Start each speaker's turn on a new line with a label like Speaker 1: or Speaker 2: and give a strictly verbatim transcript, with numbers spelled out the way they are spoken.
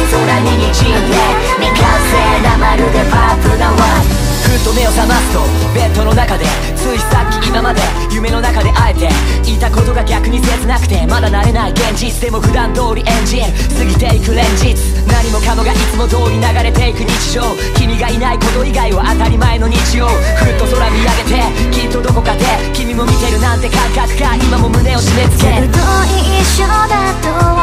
Speaker 1: 空ににじんで未完成なまるでパープなワイン。ふっと目を覚ますとベッドの中でついさっき今まで夢の中であえていたことが逆に切なくてまだ慣れない現実でも普段通り演じる過ぎていく連日何もかもがいつも通り流れていく日常君がいないこと以外は当たり前の日常ふっと空見上げてきっとどこかで君も見てるなんて感覚が今も胸を締め付ける
Speaker 2: ずっと一緒だと